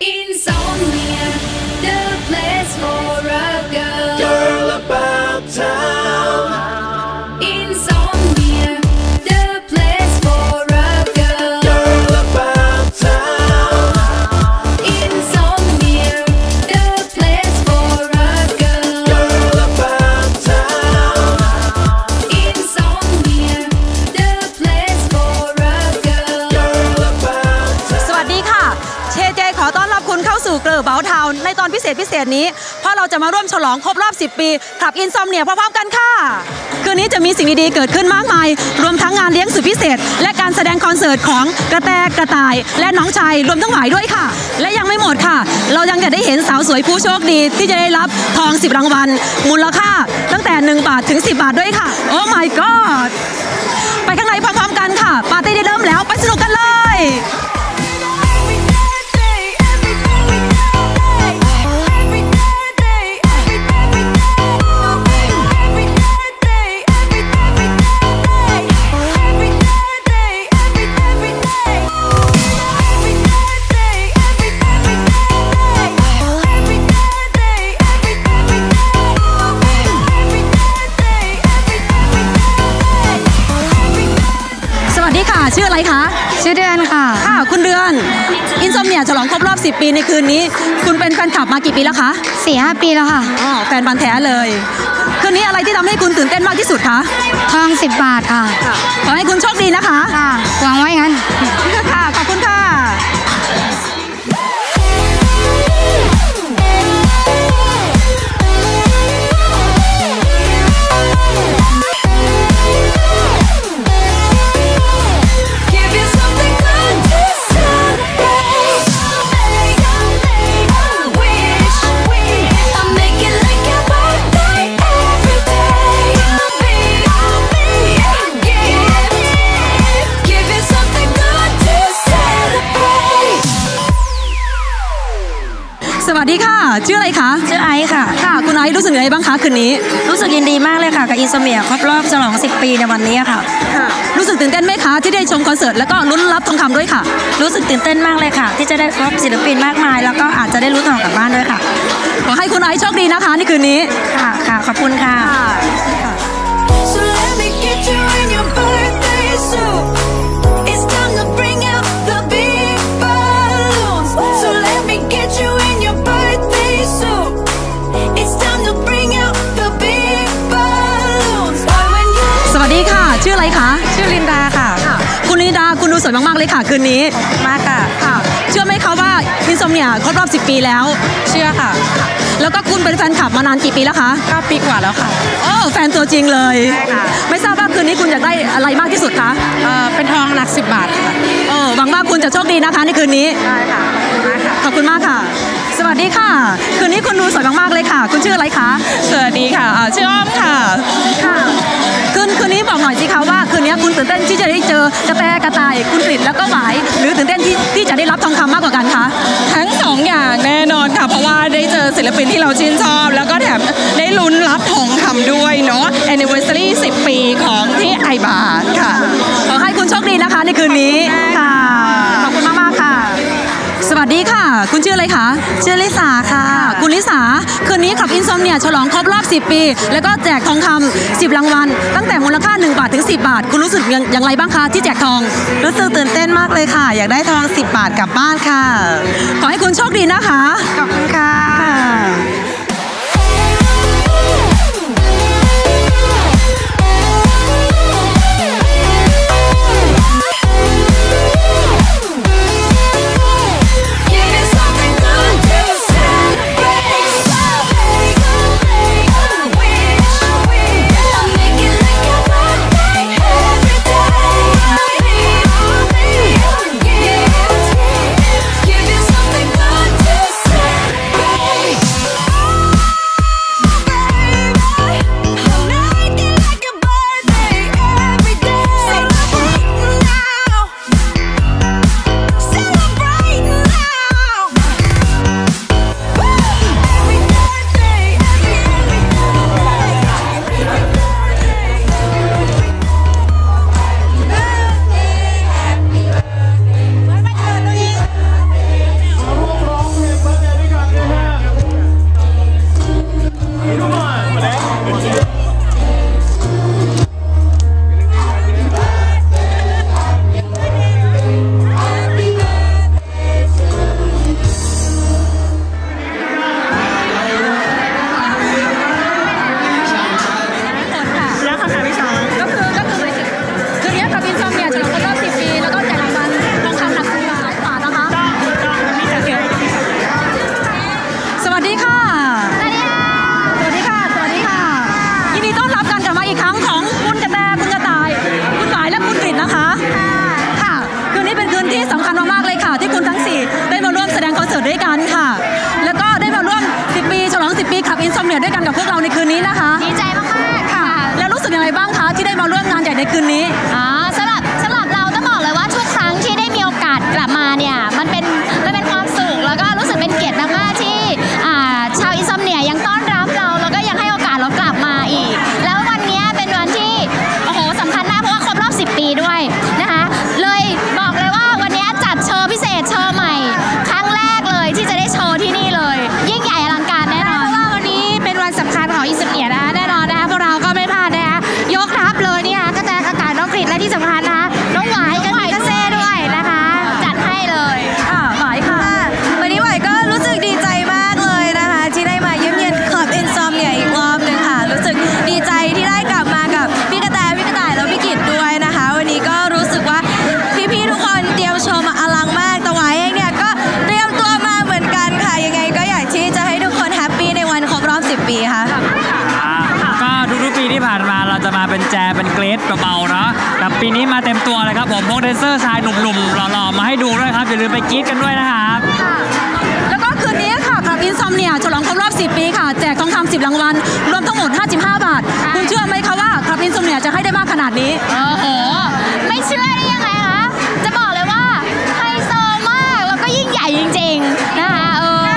Insomnia, the place for a girl about town. Insomnia, the place for a girl about town. Insomnia, the place for a girl about town. Insomnia, the place for a girl about town. สวัสดีค่ะKayJay ขอต้อนรับคุณเข้าสู่เกลือเบาทาวน์ในตอนพิเศษนี้เพราะเราจะมาร่วมฉลองครบรอบ 10 ปีขับอินซอมเนียพร้อมๆกันค่ะคืนนี้จะมีสิ่งดีๆเกิดขึ้นมากมายรวมทั้งงานเลี้ยงสุดพิเศษและการแสดงคอนเสิร์ตของกระแตกระต่ายและน้องชายรวมทั้งหวายด้วยค่ะและยังไม่หมดค่ะเรายังจะได้เห็นสาวสวยผู้โชคดีที่จะได้รับทอง10รางวัลมูลค่าตั้งแต่1 บาทถึง10 บาทด้วยค่ะโอ้ my god ไปข้างในพร้อมๆกันค่ะปาร์ตี้ได้เริ่มแล้วไปสนุกกันเลยชื่ออะไรคะชื่อเดือนค่ะค่ะคุณเดือนอินซอมเนียฉลองครบรอบ10 ปีในคืนนี้คุณเป็นแฟนคลับมากี่ปีแล้วคะ 4-5 ปีแล้วค่ะอ๋อแฟนพันธุ์แท้เลยคืนนี้อะไรที่ทำให้คุณตื่นเต้นมากที่สุดคะทอง10 บาทค่ะขอให้คุณโชคดีนะคะค่ะหวังไว้งั้นค่ะขอบคุณค่ะสวัสดีค่ะชื่ออะไรคะชื่อไอซ์ค่ะค่ะคุณไอซ์รู้สึกยังไงบ้างคะคืนนี้รู้สึกยินดีมากเลยค่ะกับอินซอมเนียครบรอบฉลอง10 ปีในวันนี้ค่ะรู้สึกตื่นเต้นไหมคะที่ได้ชมคอนเสิร์ตแล้วก็ลุ้นรับทองคำด้วยค่ะรู้สึกตื่นเต้นมากเลยค่ะที่จะได้พบศิลปินมากมายแล้วก็อาจจะได้ลุ้นทองกลับบ้านด้วยค่ะขอให้คุณไอซ์โชคดีนะคะในคืนนี้ค่ะขอบคุณค่ะสวัสดีค่ะชื่ออะไรคะชื่อลินดาค่ะคุณลินดาคุณดูสวยมากๆเลยค่ะคืนนี้มากค่ะเชื่อไหมคะว่าอินซอมเนียครบรอบ10 ปีแล้วเชื่อค่ะแล้วก็คุณเป็นแฟนคลับมานานกี่ปีแล้วคะ 9 ปีกว่าแล้วค่ะโอ้แฟนตัวจริงเลยไม่ทราบว่าคืนนี้คุณอยากได้อะไรมากที่สุดคะเป็นทองหนัก10 บาทค่ะหวังว่าคุณจะโชคดีนะคะในคืนนี้ได้ค่ะขอบคุณมากค่ะสวัสดีค่ะคืนนี้คุณดูสวยมากๆเลยค่ะคุณชื่ออะไรคะสวัสดีค่ะชื่ออ้อมค่ะคืนนี้บอกหน่อยสิคะว่าคืนนี้คุณตื่นเต้นที่จะได้เจอกระแตกระต่ายคุณกฤษแล้วก็หวายหรือตื่นเต้นที่จะได้รับทองคำมากกว่ากันคะทั้ง2 อย่างแน่นอนค่ะเพราะว่าได้เจอศิลปินที่เราชื่นชอบแล้วก็แถมได้ลุ้นรับทองคำด้วยเนาะ Anniversary 10 ปีของที่ไอบาร์ค่ะขอให้คุณโชคดีนะคะในคืนนี้ค่ะขอบคุณมากๆค่ะสวัสดีค่ะคุณชื่ออะไรคะชื่อลิสาค่ะคุณลิสาคืนนี้ขับอินซอมเนียฉลองครบรอบ10 ปีแล้วก็แจกทองคำ10 รางวัลตั้งแต่มูลค่า1 บาทถึง10 บาทคุณรู้สึกอย่างไรบ้างคะที่แจกทองรู้สึกตื่นเต้นมากเลยค่ะอยากได้ทอง10 บาทกลับบ้านค่ะขอให้คุณโชคดีนะคะขอบคุณค่ะที่คุณทั้ง4ได้มาร่วมแสดงคอนเสิร์ตด้วยกันค่ะแล้วก็ได้มาร่วม10 ปีฉลอง10 ปีขับอินซอมเนียด้วยกันกับพวกเราในคืนนี้นะคะดีใจมากๆค่ะแล้วรู้สึกยังไงบ้างคะที่ได้มาร่วมงานใหญ่ในคืนนี้สำหรับเราต้องบอกเลยว่าทุกครั้งที่ได้มีโอกาสกลับมาเนี่ยมันเป็นความสุขแล้วก็รู้สึกเป็นเกียรติมากๆที่ชาวอินซอมเนียยังต้อนรับเราแล้วก็ยังให้โอกาสเรากลับมาอีกแล้ววันนี้เป็นวันที่โอ้โหสำคัญมากเพราะว่าครบรอบ10 ปีด้วยนะคะเลยบอกเลยว่าวันนี้จัดโชว์พิเศษโชว์ใหม่ครั้งแรกเลยที่จะได้โชว์ที่นี่เลยยิ่งใหญ่อลังการแน่นอนเพราะว่าวันนี้เป็นวันสำคัญของอินซอมเนียนะคะแน่นอนนะคะพวกเราก็ไม่พลาดนะคะยกทัพเลยนี่ค่ะกระแตอากาศน้องกฤษและที่สำคัญนะคะน้องหวายกันมีกระเซ่ด้วยนะคะจัดให้เลยหวายค่ะวันนี้หวายก็รู้สึกดีใจมากเลยนะคะที่ได้มาเยี่ยมเยียน Club Insomnia อีกรอบนึงค่ะรู้สึกดีใจที่ได้กลับมากับพี่กระต่ายแล้วพี่กิตด้วยนะคะวันนี้ก็รู้สึกว่าพี่ๆทุกคนเตรียมโชว์มาอลังมากแต่หวายเองเนี่ยก็เตรียมตัวมาเหมือนกันค่ะยังไงก็อยากที่จะให้ทุกคนแฮปปี้ในวันครบรอบ10 ปีค่ะก็ทุกๆปีที่ผ่านมาเราจะมาเป็นแจเป็นเกรดเบาๆเนาะแต่ปีนี้มาเต็มตัวเลยครับผมพวกแดนเซอร์ชายหนุ่มๆหล่อๆมาให้ดูด้วยครับอย่าลืมไปกรี๊ดกันด้วยนะครับแล้วก็คืนนี้ค่ะขับอินซอมเนียฉลองครบรอบ10 ปีค่ะแจกทองคำ10 รางวัลรวมทั้งหมด55 บาทคุณเชื่อไหมคะว่าขับอินซอมเนียจะให้ได้มากขนาดนี้โอ้โหไม่เชื่อได้ยังไงคะจะบอกเลยว่าไฮโซมากแล้วก็ยิ่งใหญ่จริงๆนะคะ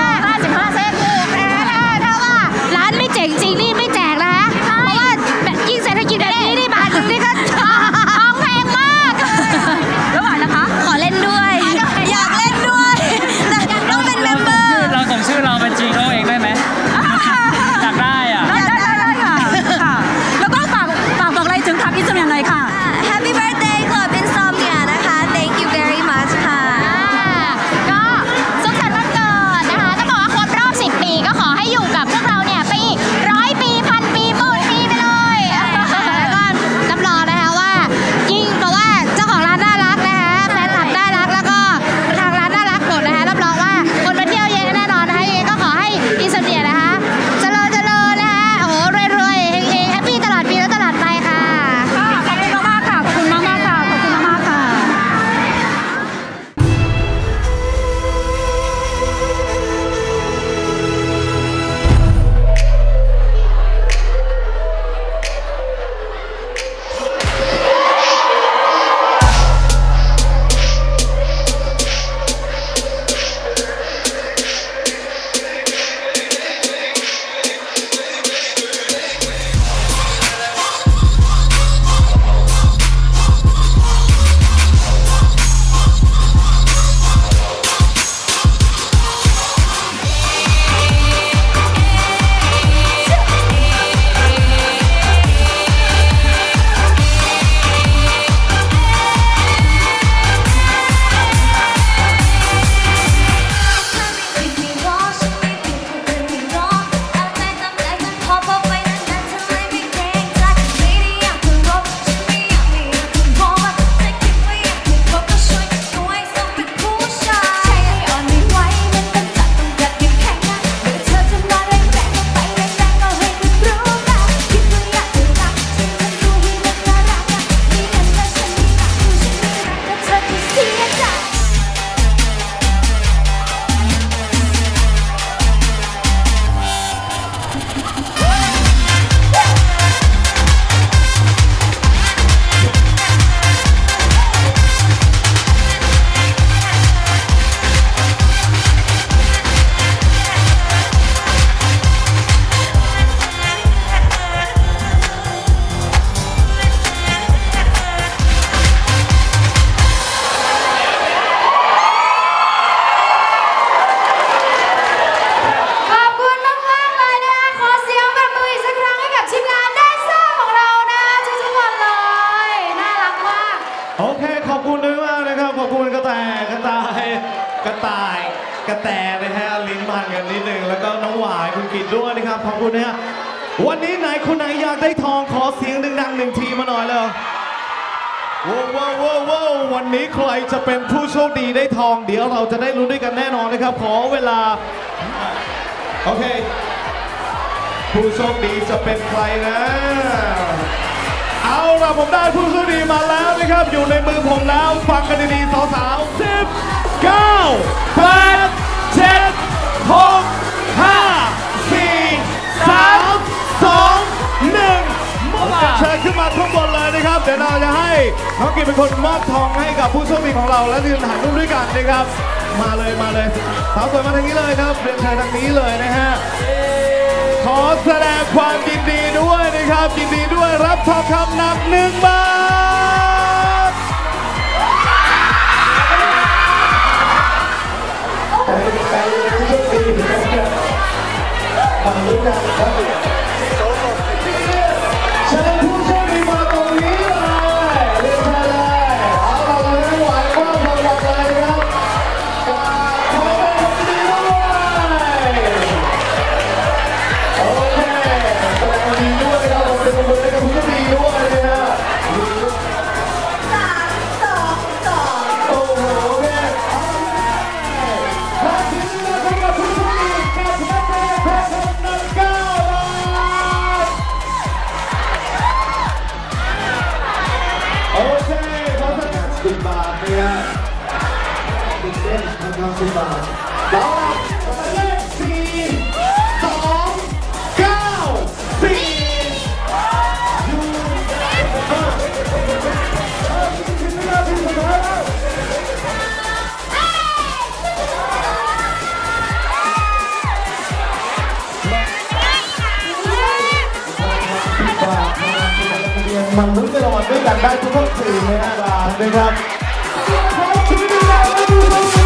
55 เซนถูกถ้าว่าร้านไม่เจ๋งจริงนี่ไม่แจกนะคะเพราะว่ายิ่งเศรษฐกิจแบบนี้นี่บาทนึงนี่ก็ทองแพงมากแล้วหวานนะคะขอเล่นด้วยอยากเล่นด้วยแต่ต้องเป็นเมมเบอร์เราส่งชื่อเราเป็นจีโร่เองได้ไหมอยากได้อ่ะได้ค่ะแล้วก็ฝากบอกอะไรถึงขับอินซอมเนียหน่อยค่ะ Happy birthday Club Insomnia นะคะ Thank you very much ค่ะก็สุขสันต์วันเกิดนะคะจะบอกว่าครบรอบ10 ปีก็ขอให้อยู่กับพวกเราเนี่ยไปอีก100 ปี1,000 ปีหมื่นปีไปเลยแล้วก็รับรองนะคะว่ายิ่งเพราะว่าเจ้าของร้านน่ารักนะคะแฟนคลับน่ารักแล้วก็ทางร้านน่ารักหมดนะคะรับรองว่าคนมาเที่ยวเยอะแน่นอนนะคะยังไงก็ขอให้อินซอมเนียนะคะเจริญนะคะโอ้โหรวยๆเฮงๆแฮปปี้ตลอดปีและตลอดไปค่ะขอบคุณมากๆค่ะขอบคุณมากๆค่ะขอบคุณมากๆค่ะกระแตนะฮะลิ้นมันกันนิดนึงแล้วก็น้องหวายคุณกิตด้วยนะครับขอบคุณนะฮะวันนี้ไหนคนไหนอยากได้ทองขอเสียงดังๆ1 ทีมาหน่อยเลยว้าววันนี้ใครจะเป็นผู้โชคดีได้ทองเดี๋ยวเราจะได้ลุ้นด้วยกันแน่นอนนะครับขอเวลาโอเคผู้โชคดีจะเป็นใครนะเอาล่ะผมได้ผู้โชคดีมาแล้วนะครับอยู่ในมือผมแล้วฟังกันดีๆสาวๆ10 9 8 7 6 5 4 3 2 1เชิญขึ้นมาข้างบนเลยนะครับเดี๋ยวเราจะให้น้องกิจเป็นคนมอบทองให้กับผู้โชคดีของเราและยืนถ่ายรูปด้วยกันนะครับมาเลยสาวสวยมาทางนี้เลยครับเรียนเชิญทางนี้เลยนะฮะขอแสดงความยินดีด้วยนะครับยินดีด้วยรับทองคำหนัก1 บาทเชิญผู้โชคดีมาตรงนี้เลยเรียนเชิญเลยเอาเราไม่ไหวก็พอบอกเลยครับขอเป็นคนดีด้วยโอเคแสดงความดีด้วยครับเราเป็นคนดีกับผู้โชคดีด้วยนะฮะ3 2 2โอ้โหโอเคขอบคุณนะครับผู้โชคดีกับแม่แพทย์นักก้าวโอเคขอแสดง10 บาทเนี่ยติดเต้นทำงาน10 บาทแล้วเลข4 2 9 4อยู่มันลุ้นกันรางวัลด้วยกันได้ทุกๆ4 ใน5 บาทนะครับขอบคุณนะครับและดูตรงนี้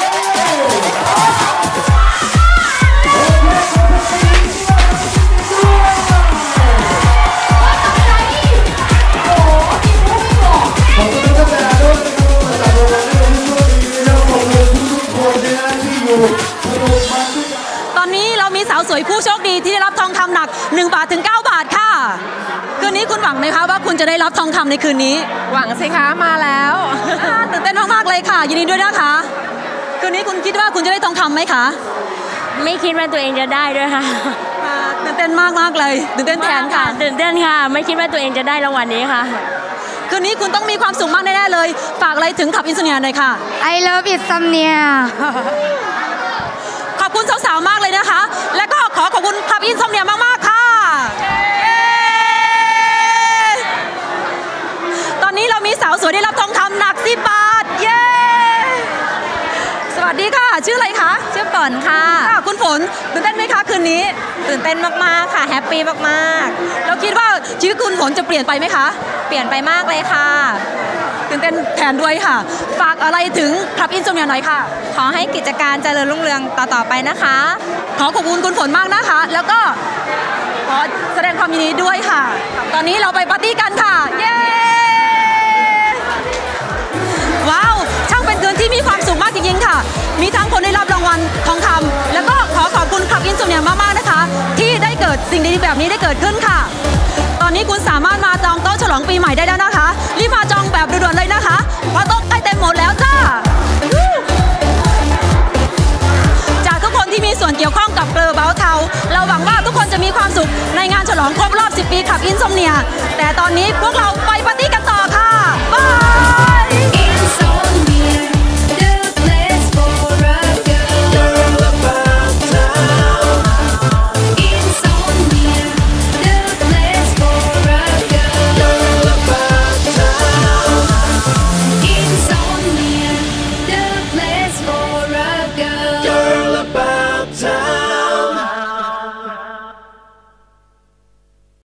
ขอบคุณท่านอาจารย์ด้วยนะครับขอบคุณผู้โชคดีนะครับขอบคุณทุกคนนะที่อยู่สนุกมาด้วยกันตอนนี้เรามีสาวสวยผู้โชคดีที่ได้รับทองคำหนัก1 บาทถึง 9 บาทค่ะคืนนี้คุณหวังไหมคะว่าคุณจะได้รับทองคำในคืนนี้หวังสิคะมาแล้วตื่นเต้นมากๆเลยค่ะยินดีด้วยนะคะคืนนี้คุณคิดว่าคุณจะได้ทองคำไหมคะไม่คิดว่าตัวเองจะได้ด้วยค่ะตื่นเต้นมากๆเลยตื่นเต้นแทนค่ะตื่นเต้นค่ะไม่คิดว่าตัวเองจะได้รางวัลนี้ค่ะคืนนี้คุณต้องมีความสุขมากแน่ๆเลยฝากอะไรถึงขับอินโซเนียหน่อยค่ะ I love Insomnia ขอบคุณสาวๆมากเลยนะคะและก็ขอบคุณขับอินโซเนียมากๆค่ะตอนนี้เรามีสาวสวยได้รับทองคำหนัก10 บาทเย้สวัสดีค่ะชื่ออะไรคะชื่อฝนค่ะคุณฝนตื่นเต้นไหมคะคืนนี้ตื่นเต้นมากๆค่ะแฮปปี้มากๆแล้วคิดว่าชีวิตคุณฝนจะเปลี่ยนไปไหมคะเปลี่ยนไปมากเลยค่ะตื่นเต้นแทนด้วยค่ะฝากอะไรถึงคลับอินโซเนียหน่อยค่ะขอให้กิจการเจริญรุ่งเรืองต่อไปนะคะขอขอบคุณคุณฝนมากนะคะแล้วก็ขอแสดงความยินดีด้วยค่ะตอนนี้เราไปปาร์ตี้กันค่ะเย้ว้าวช่างเป็นคืนที่มีความสุขมากจริงๆค่ะมีทั้งคนได้รับรางวัลทองคำแล้วก็ขอขอบคุณคลับอินโซเนียมากๆนะคะที่ได้เกิดสิ่งดีๆแบบนี้ได้เกิดขึ้นค่ะตอนนี้คุณสามารถมาจองโต๊ะฉลองปีใหม่ได้แล้วนะคะรีบมาจองแบบด่วนๆเลยนะคะเพราะโต๊ะใกล้เต็มหมดแล้วจ้าจากทุกคนที่มีส่วนเกี่ยวข้องกับเกลอเบลเทาเราหวังว่าทุกคนจะมีความสุขในงานฉลองครบรอบ10 ปีคลับอินโซเนียแต่ตอนนี้พวกเรา